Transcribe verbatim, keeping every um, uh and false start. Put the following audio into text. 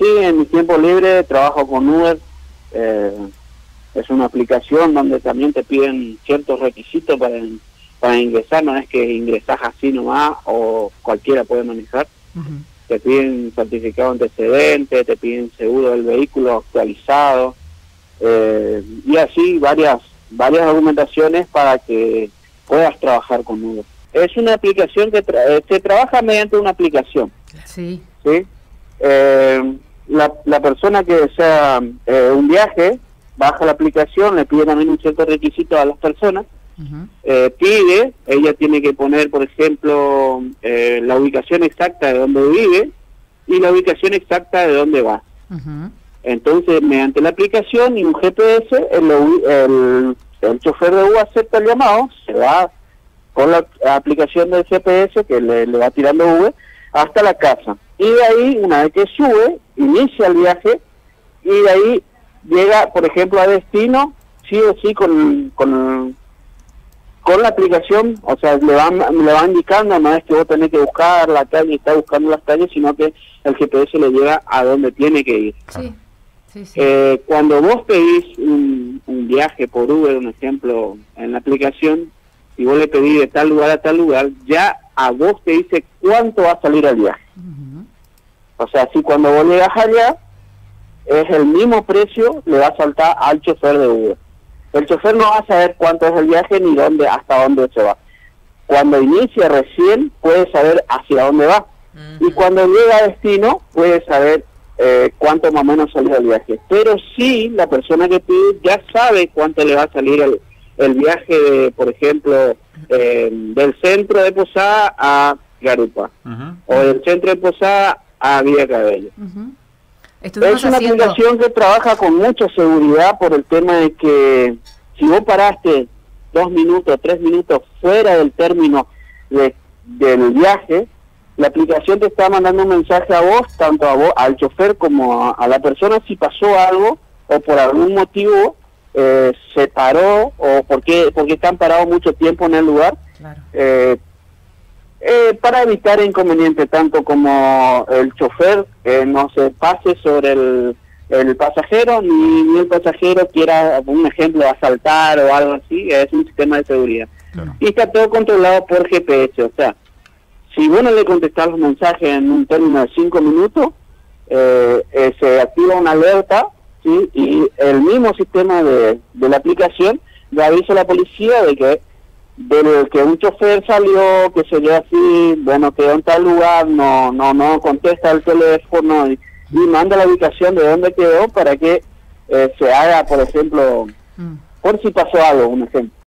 Sí, en mi tiempo libre trabajo con Uber. Eh, es una aplicación donde también te piden ciertos requisitos para, para ingresar. No es que ingresás así nomás o cualquiera puede manejar. Uh-huh. Te piden certificado de antecedentes, te piden seguro del vehículo actualizado, eh, y así varias varias argumentaciones para que puedas trabajar con Uber. Es una aplicación que tra se trabaja mediante una aplicación. Sí. ¿Sí? Eh, la, la persona que desea eh, un viaje, baja la aplicación, le pide también un cierto requisito a las personas, uh-huh. eh, pide, ella tiene que poner, por ejemplo, eh, la ubicación exacta de donde vive y la ubicación exacta de dónde va. Uh-huh. Entonces, mediante la aplicación y un G P S, el, el, el chofer de Uber acepta el llamado, se va con la aplicación del G P S que le, le va tirando Uber hasta la casa. Y de ahí, una vez que sube, inicia el viaje y de ahí llega, por ejemplo, a destino, sí o sí con, con, con la aplicación, o sea, le van, le van indicando, no es que vos tenés que buscar la calle, está buscando las calles, sino que el G P S le lleva a donde tiene que ir. Sí. Sí, sí. Eh, cuando vos pedís un, un viaje por Uber, un ejemplo, en la aplicación, y vos le pedís de tal lugar a tal lugar, ya a vos te dice cuánto va a salir el viaje. Uh-huh. O sea, si cuando vos llegas allá, es el mismo precio, le va a saltar al chofer de Uber. El chofer no va a saber cuánto es el viaje ni dónde, hasta dónde se va. Cuando inicia recién, puede saber hacia dónde va. Uh-huh. Y cuando llega a destino, puede saber eh, cuánto más o menos salió el viaje. Pero sí, la persona que pide ya sabe cuánto le va a salir el, el viaje, de, por ejemplo, eh, del centro de Posada a Garupa. Uh-huh. O del centro de Posada a Villa Cabello. Uh-huh. Es una haciendo... aplicación que trabaja con mucha seguridad por el tema de que si vos paraste dos minutos, tres minutos fuera del término de, del viaje, la aplicación te está mandando un mensaje a vos, tanto a vos, al chofer como a, a la persona, si pasó algo o por algún motivo eh, se paró o porque porque están parados mucho tiempo en el lugar. Claro. Eh, Eh, para evitar inconvenientes, tanto como el chofer eh, no se pase sobre el, el pasajero, ni, ni el pasajero quiera, un ejemplo, asaltar o algo así. Es un sistema de seguridad. Claro. Y está todo controlado por G P S, o sea, si vos no le contestás los mensajes en un término de cinco minutos, eh, eh, se activa una alerta, ¿sí? Y el mismo sistema de, de la aplicación le avisa a la policía de que del que un chofer salió, que se dio así, bueno, quedó en tal lugar, no no no contesta el teléfono y, y manda la ubicación de dónde quedó para que eh, se haga, por ejemplo, mm. por si pasó algo, un ejemplo.